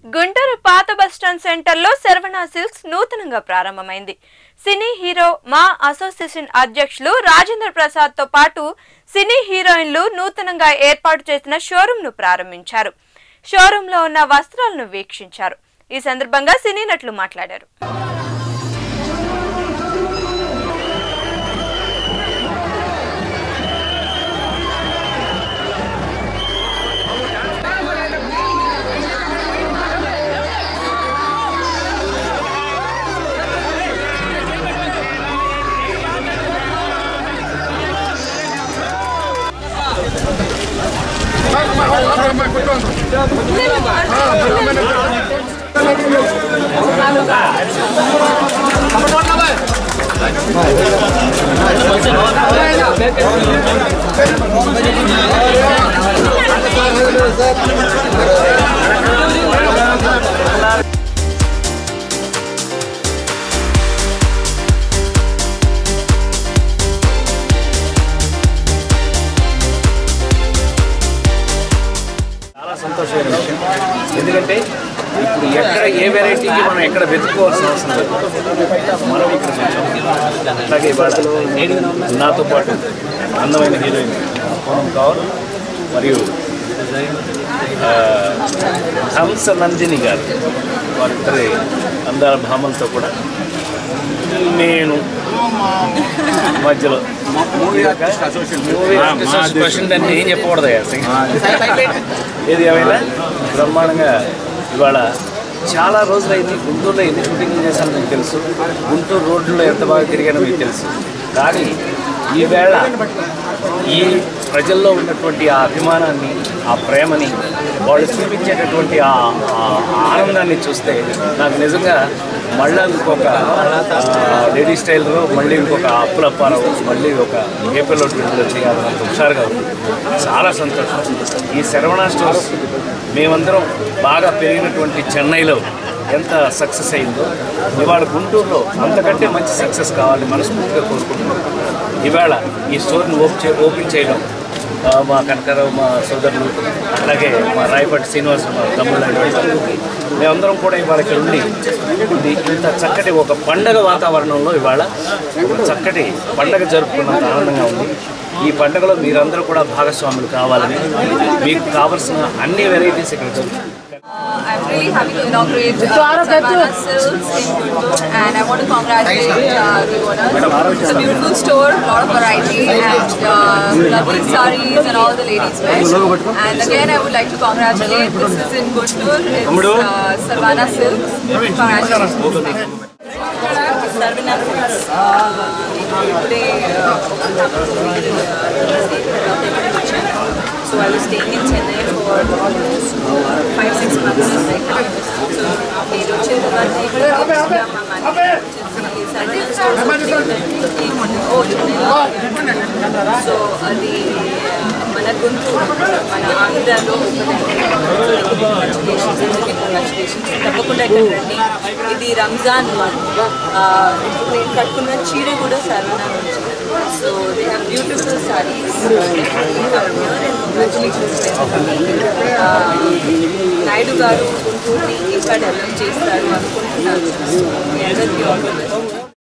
గుంటూరు పాత బస్టాండ్ సెంటర్లో శరవణ సిల్క్స్ నూతనంగా ప్రారంభమైంది. సినీ హీరో మా అసోసియేషన్ అధ్యక్షులు రాజేంద్ర ప్రసాద్ తో పాటు సినీ హీరోయిన్లు నూతనంగా ఏర్పాటు చేసిన షోరూమ్ ను ప్రారంభించారు. షోరూమ్ లో ఉన్న వస్త్రాలను వీక్షించారు. ఈ సందర్భంగా సినీ నటులు మాట్లాడారు. సంతోషమైన విషయం. ఎందుకంటే ఇప్పుడు ఎక్కడ ఏ వెరైటీకి మనం ఎక్కడ వెతుక్కోవాల్సిన అవసరం లేదు. మనం ఇక్కడ చూసాం. అలాగే వాటిలో నాతో పాటు అందమైన హీరోయిన్ పూనం కౌర్ మరియు హంస నందిని గారు, వారిద్దరి అందాల భామలతో కూడా నేను మధ్యలో దాన్ని ఏం చెప్పకూడదు. ఏది ఏమైనా బ్రహ్మాండంగా ఇవాళ చాలా రోజులైంది. గుంటూరులో ఎన్ని షూటింగ్లు చేశానో మీకు తెలుసు, గుంటూరు రోడ్లలో ఎంత బాగా తిరిగానో మీకు తెలుసు. కానీ ఈవేళ ఈ ప్రజల్లో ఉన్నటువంటి ఆ అభిమానాన్ని, ఆ ప్రేమని, వాళ్ళు చూపించేటటువంటి ఆ ఆనందాన్ని చూస్తే నాకు నిజంగా మళ్ళీ ఇంకొక లేడీ స్టైల్లో మళ్ళీ ఇంకొక అప్పులప్పారావు మళ్ళీ ఒక ఏపీలో విడుదల చేయాలన్నంత హుషారుగా ఉంది. చాలా సంతోషం. ఈ శరవణ స్టోర్స్ మేమందరం బాగా పెరిగినటువంటి చెన్నైలో ఎంత సక్సెస్ అయిందో ఇవాళ గుంటూరులో అంతకంటే మంచి సక్సెస్ కావాలని మనస్ఫూర్తిగా కోరుకుంటున్నాం. ఇవాళ ఈ స్టోర్ని ఓపెన్ చేయడం మా కనకరావు, మా సోదరులు, అలాగే మా రాయపాటి శ్రీనివాస్, మా తమ్ముళ్ళు, మేమందరం కూడా ఇవాళ ఇక్కడ ఉండి ఇంత చక్కటి ఒక పండగ వాతావరణంలో ఇవాళ ఒక చక్కటి పండగ జరుపుకున్నంత ఆనందంగా ఉంది. ఈ పండుగలో మీరందరూ కూడా భాగస్వాములు కావాలని, మీకు కావాల్సిన అన్ని వెరైటీస్ ఇక్కడ జరుగుతాయి. I'm really happy to inaugurate Sarvana Silks in Guntur, and I want to congratulate the owners. It's a beautiful store, a lot of variety, and lovely sarees and all the ladies wear. And again, I would like to congratulate. This is in Guntur. It's Sarvana Silks. Congratulations. Sarvana Silks. Today, so I was staying in Chennai for 5-6 months right now. So నేను వచ్చిన తర్వాత ఇక్కడ so అది మన గుంటూరు, మన ఆంధ్రాలో congratulations. తప్పకుండా ఇక్కడ రండి. ఇది రంజాన్ నేను కట్టుకున్న చీర కూడా సర్వనా నుంచి. So they have beautiful saris. Naidu గారు గుంటూరుని ఇంకా డెవలప్ చేస్తారు అనుకుంటున్నాను.